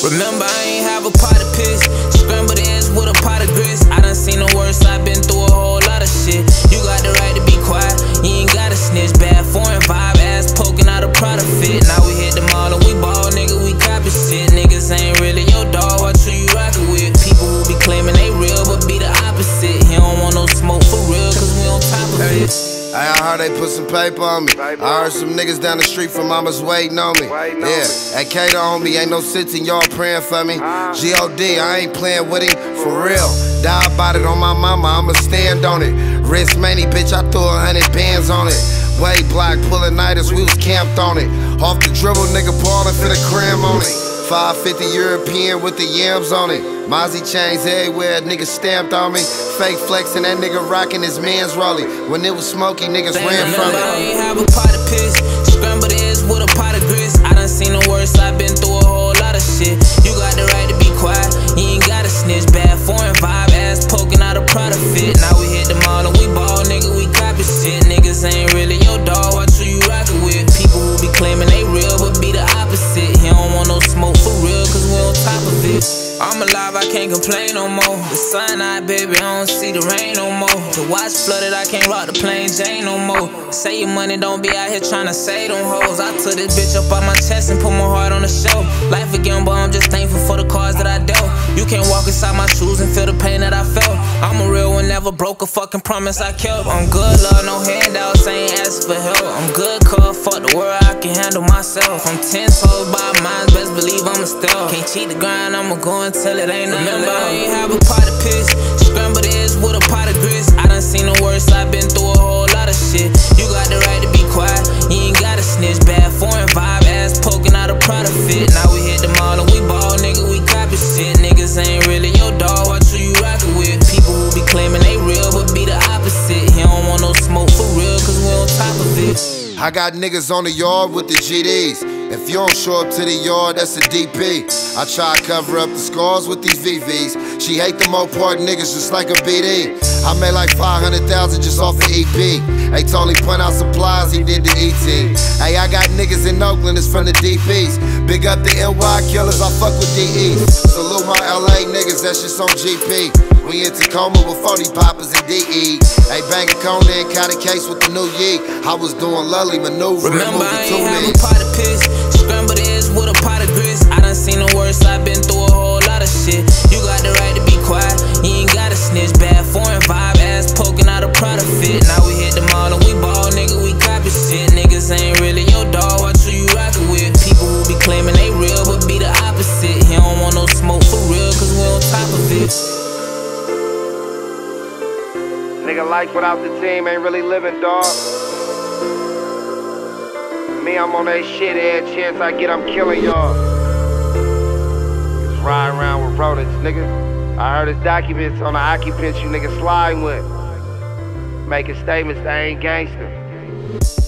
Remember, I ain't have a pot of piss. Scrambled eggs with a pot of grits. I done seen the worst, I been through a whole lot of shit. You got the right to be quiet, you ain't gotta snitch. Bad foreign vibe, ass poking out a product fit. Now we hit the mall and we ball, nigga, we copy shit. Niggas ain't really your dog, watch who you rockin' with. People who be claiming they real, but be the opposite. He don't want no smoke for real, cause we on top of it. I heard they put some paper on me. I heard some niggas down the street from mama's waiting on me. Yeah, at Cater on me, ain't no sitting, y'all praying for me. G.O.D., I ain't playing with him, for real. Die about it on my mama, I'ma stand on it. Wrist many, bitch, I threw 100 bands on it. Way black, pulling nighters, we was camped on it. Off the dribble, nigga ballin' for the cram on it. 550 European with the yams on it. Mozzie chains everywhere, niggas stamped on me. Fake flexing, that nigga rocking his man's rolling. When it was smoky, niggas ran from it. I ain't have a pot of piss. Scrambled eggs with a pot of grits. I done seen the worst, I been through a whole lot of shit. You got the right to be quiet, you ain't gotta snitch. Bad foreign vibe, ass poking out a product fit. Now we hit the mall and we ball, nigga, we copy shit. Niggas ain't really your dog, watch who you rockin' with. People who be claiming they real, but be the opposite. He don't want no smoke for real, cause we on top of it. I'm alive, I can't complain no more. The sun out, baby, I don't see the rain no more. The watch flooded, I can't rock the plain Jane no more. Say your money, don't be out here tryna save them hoes. I took this bitch up out my chest and put my heart on the show. Life again, but I'm just thankful for the cards that I dealt. You can't walk inside my shoes and feel the pain that I felt. I'm a real one, never broke a fucking promise I kept. I'm good, love, no handouts, ain't asking for help. I'm good, cuz, fuck the world, I can handle myself. I'm 10 toes by mine, best believe I'm a stealth. Can't cheat the grind, I'ma go until it ain't nothing. Remember, I ain't have a pot of piss. Scrambled eggs with a pot of grits. I done seen the worst, I been through a whole lot of shit. You got the right to be quiet, you ain't gotta snitch. Bad foreign vibe, ass poking out a product fit. Now we hit the mall and we ball, nigga, we copy shit. Niggas ain't really your dog, watch who you rockin' with. People who be claiming they real, but be the opposite. He don't want no smoke for real, cause we on top of it. I got niggas on the yard with the GDs. If you don't show up to the yard, that's a DP. I try to cover up the scars with these VVs. She hate the Mopar niggas just like a BD. I made like 500,000 just off the EP. Hey, Tony point out supplies, he did the ET. Hey, I got niggas in Oakland, it's from the DPs. Big up the NY killers, I fuck with DEs. Salute my LA niggas, that's just on GP. We in Tacoma with 40 poppers and DE. Hey, bang a cone and caught a case with the new yeet. I was doing lovely maneuver. Remember, I ain't have a pot of piss. Scrambled eggs with a pot of grits. I done seen the worst, I been through a whole lot of shit. You got the right to be quiet, you ain't gotta snitch. Bad foreign vibe, ass poking out a product fit. Now we hit the mall and we ball, nigga, we copy shit. Niggas ain't really your dog, watch who you rockin' with. People who be claiming they real, but be the opposite. He don't want no smoke for real, cause we on top of it. Nigga, life without the team ain't really living, dawg. Me, I'm on that shit, every chance I get, I'm killing y'all. Just ride around with rodents, nigga. I heard his documents on the occupants you niggas sliding with. Making statements that ain't gangster.